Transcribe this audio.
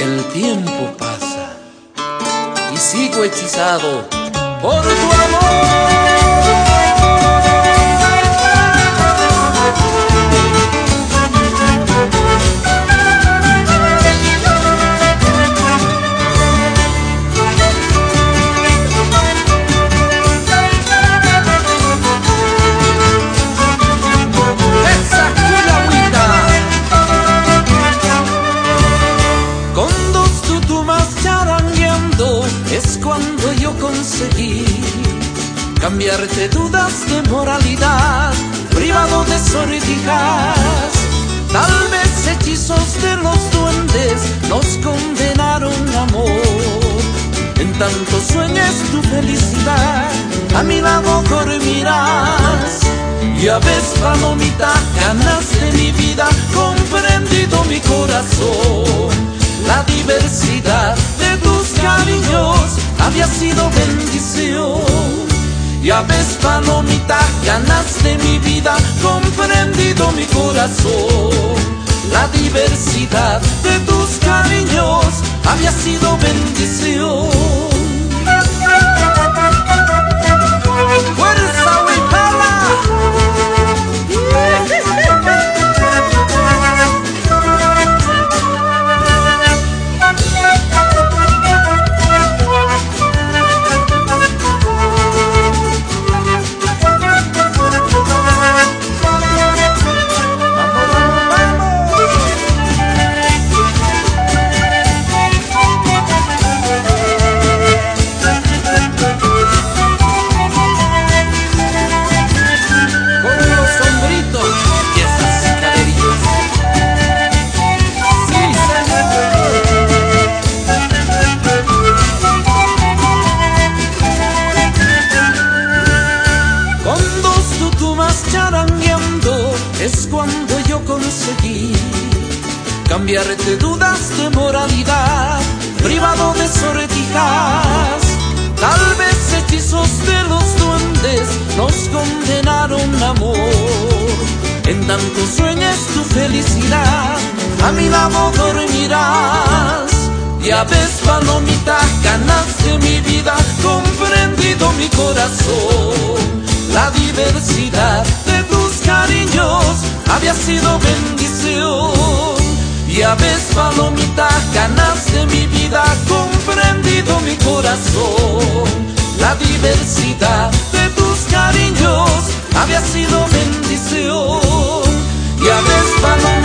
El tiempo pasa y sigo hechizado por tu amor. Es cuando yo conseguí cambiarte dudas de moralidad, privado de sortijas. Tal vez hechizos de los duendes nos condenaron, amor. En tanto sueñes tu felicidad, a mi lado dormirás. Ya ves, palomita, ganaste mi vida, comprendido mi corazón. La diversidad de tus cariños había sido bendición. Ya ves, palomita, ganaste mi vida, comprendido mi corazón. La diversidad de tus cariños había sido bendición. ¡Fuerza, Huipala! Es cuando yo conseguí cambiarte dudas de moralidad, privado de sortijas. Tal vez hechizos de los duendes nos condenaron, amor. En tanto sueñes tu felicidad, a mi lado dormirás. Ya ves, palomita, ganaste mi vida, comprendido mi corazón. La diversidad de tus cariños había sido bendición. Ya ves, palomita, ganaste mi vida, comprendido mi corazón. La diversidad de tus cariños había sido bendición. Ya ves, palomita,